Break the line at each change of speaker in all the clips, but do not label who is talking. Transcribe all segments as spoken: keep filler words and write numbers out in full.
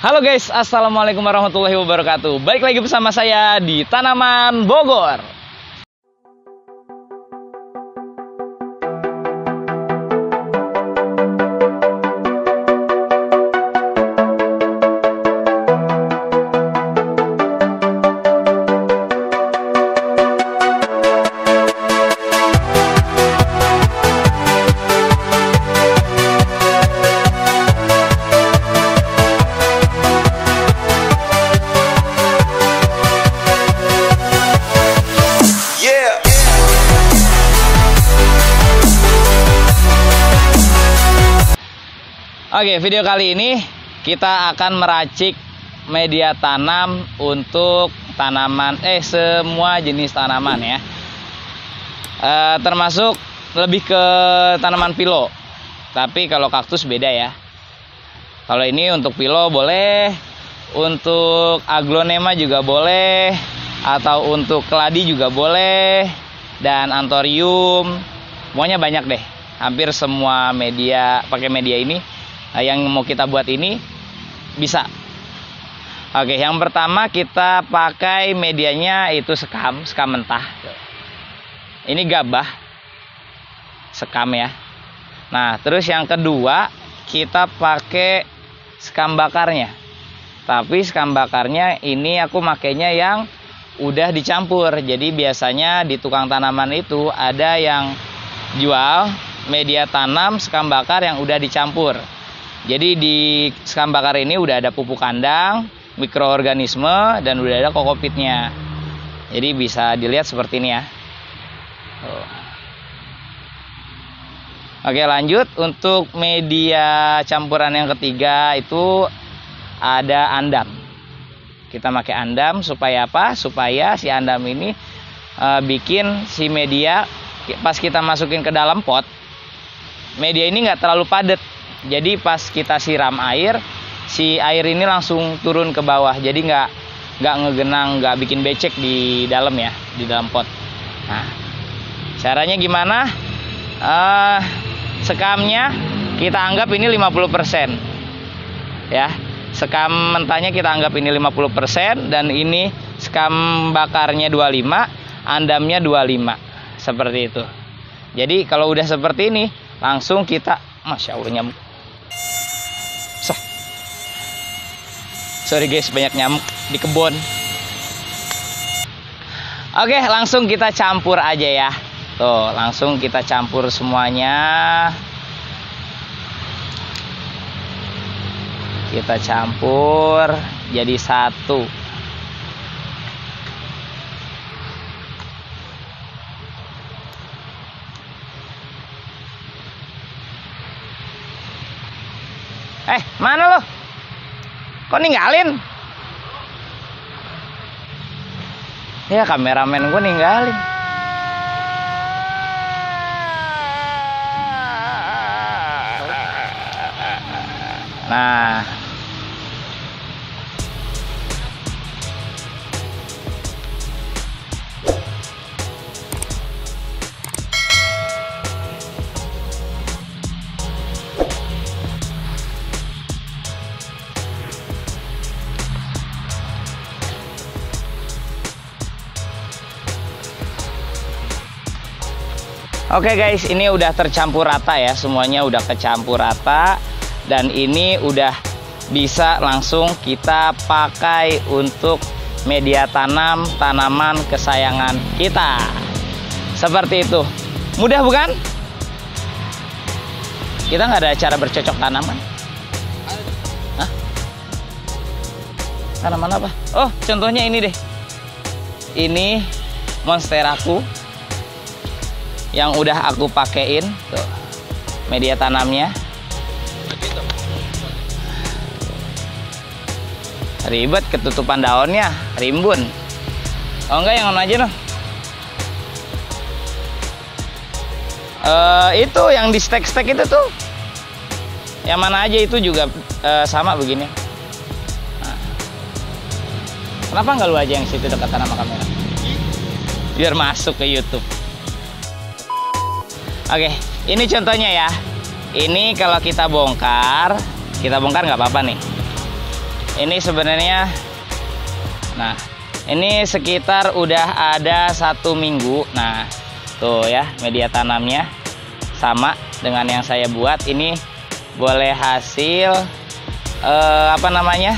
Halo guys, assalamualaikum warahmatullahi wabarakatuh. Balik lagi bersama saya di Tanaman Bogor. Oke, video kali ini kita akan meracik media tanam untuk tanaman, eh semua jenis tanaman ya. E, termasuk lebih ke tanaman pilo. Tapi kalau kaktus beda ya. Kalau ini untuk pilo boleh, untuk aglonema juga boleh, atau untuk keladi juga boleh, dan anthurium. Pokoknya banyak deh. Hampir semua media, pakai media ini yang mau kita buat ini bisa. Oke, yang pertama kita pakai medianya itu sekam, sekam mentah. Ini gabah, sekam ya. Nah, terus yang kedua kita pakai sekam bakarnya. Tapi sekam bakarnya ini aku makainya yang udah dicampur. Jadi biasanya di tukang tanaman itu ada yang jual media tanam sekam bakar yang udah dicampur. Jadi di sekam bakar ini udah ada pupuk kandang, mikroorganisme, dan udah ada kokopitnya. Jadi bisa dilihat seperti ini ya. Oke, lanjut untuk media campuran yang ketiga itu ada andam. Kita pakai andam supaya apa? Supaya si andam ini e, bikin si media pas kita masukin ke dalam pot, media ini nggak terlalu padat. Jadi pas kita siram air, si air ini langsung turun ke bawah. Jadi nggak nggak ngegenang, nggak bikin becek di dalam ya, di dalam pot. Nah, caranya gimana? Uh, sekamnya kita anggap ini lima puluh persen. Ya, sekam mentahnya kita anggap ini lima puluh persen, dan ini sekam bakarnya dua puluh lima, andamnya dua puluh lima. Seperti itu. Jadi kalau udah seperti ini, langsung kita, Masya Allah nyamuk. Sah. Sorry guys, banyak nyamuk di kebun. Oke, langsung kita campur aja ya. Tuh, langsung kita campur semuanya. Kita campur jadi satu. Eh, mana lo? Kok ninggalin? Ya, kameramen gue ninggalin. Nah, oke guys, ini udah tercampur rata ya, semuanya udah kecampur rata, dan ini udah bisa langsung kita pakai untuk media tanam tanaman kesayangan kita. Seperti itu. Mudah bukan? Kita nggak ada cara bercocok tanaman. Hah? Tanaman apa? Oh, contohnya ini deh. Ini monsteraku yang udah aku pakein tuh media tanamnya. Ribet ketutupan daunnya, rimbun. Oh enggak, yang mana aja noh? Uh, itu yang di stek-stek itu tuh, yang mana aja itu juga uh, sama begini. Nah. Kenapa nggak lu aja yang situ dekatan sama kamera? Biar masuk ke YouTube. Oke, ini contohnya ya. Ini kalau kita bongkar, kita bongkar nggak apa-apa nih. Ini sebenarnya, nah ini sekitar udah ada satu minggu. Nah tuh ya, media tanamnya sama dengan yang saya buat. Ini boleh hasil eh, apa namanya,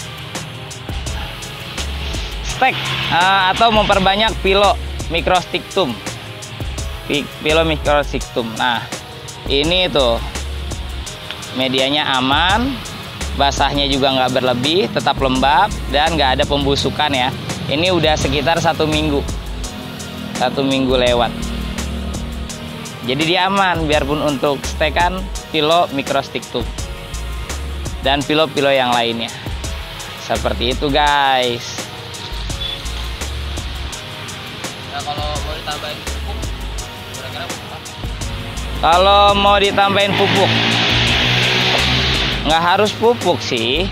stek eh, atau memperbanyak pilo microstictum, pilo microstictum. Nah ini tuh medianya aman, basahnya juga nggak berlebih, tetap lembab dan nggak ada pembusukan ya. Ini udah sekitar satu minggu, satu minggu lewat. Jadi dia aman, biarpun untuk stekan pilo microstictum dan pilo-pilo yang lainnya. Seperti itu guys.
Nah, kalau mau ditambahin pupuk, kira-kira pupuk?
Kalau mau ditambahin pupuk, nggak harus pupuk sih.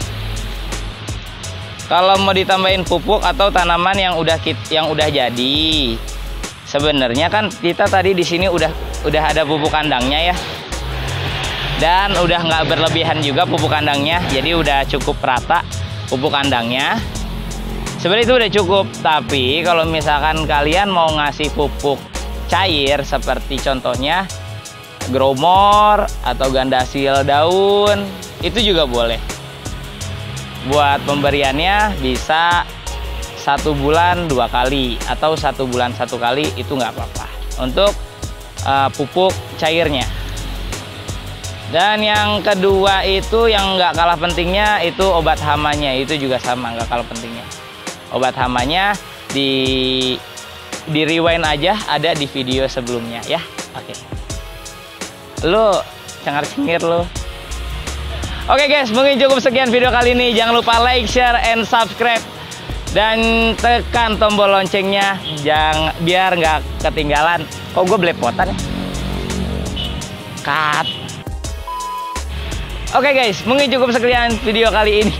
Kalau mau ditambahin pupuk atau tanaman yang udah yang udah jadi, sebenarnya kan kita tadi di sini udah udah ada pupuk kandangnya ya, dan udah nggak berlebihan juga pupuk kandangnya, jadi udah cukup rata pupuk kandangnya. Sebenarnya itu udah cukup. Tapi kalau misalkan kalian mau ngasih pupuk cair seperti contohnya growmore atau gandasil daun, itu juga boleh. Buat pemberiannya bisa satu bulan dua kali atau satu bulan satu kali, itu nggak apa-apa untuk uh, pupuk cairnya. Dan yang kedua itu yang nggak kalah pentingnya itu obat hamanya, itu juga sama, nggak kalah pentingnya. Obat hamanya di di rewind aja, ada di video sebelumnya ya. Oke. Lu cengar-cengir lu. Oke guys, mungkin cukup sekian video kali ini. Jangan lupa like, share, and subscribe. Dan tekan tombol loncengnya, jangan biar nggak ketinggalan. Kok gue belepotan ya? Cut. Oke guys, mungkin cukup sekian video kali ini.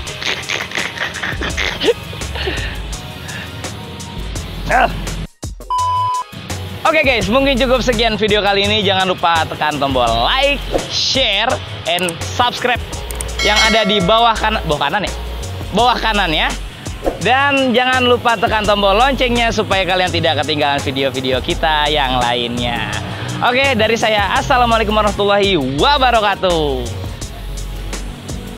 Oke guys, mungkin cukup sekian video kali ini. Jangan lupa tekan tombol like, share, and subscribe yang ada di bawah kanan, bawah kanan ya, bawah kanan ya. Dan jangan lupa tekan tombol loncengnya supaya kalian tidak ketinggalan video-video kita yang lainnya. Oke, dari saya, assalamualaikum warahmatullahi wabarakatuh.